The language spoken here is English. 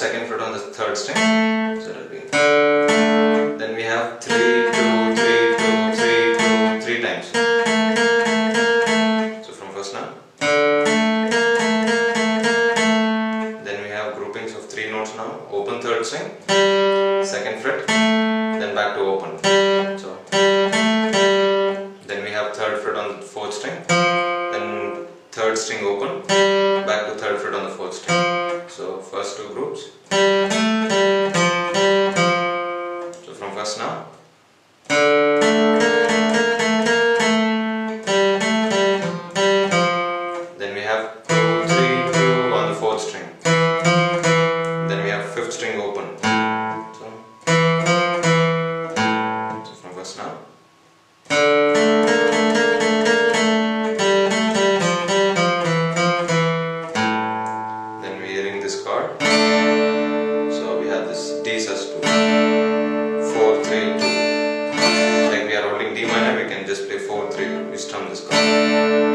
second fret on the third string, so it will be. Then we have 3, 2, 3, 2, 3, 2, 3 times. So from first now. Then we have groupings of 3 notes now. Open third string, second fret, then back to open. So then we have third fret on the fourth string, then third string open, back to third fret on the fourth string. So first 2 groups. So from first now. Then we have 2, 3, 2 on the fourth string. Then we have fifth string open. So from first now. Then we ring this chord. So we have this D sus2, 4, 3, 2. Like we are holding D minor, we can just play 4, 3, 2. We strum this chord.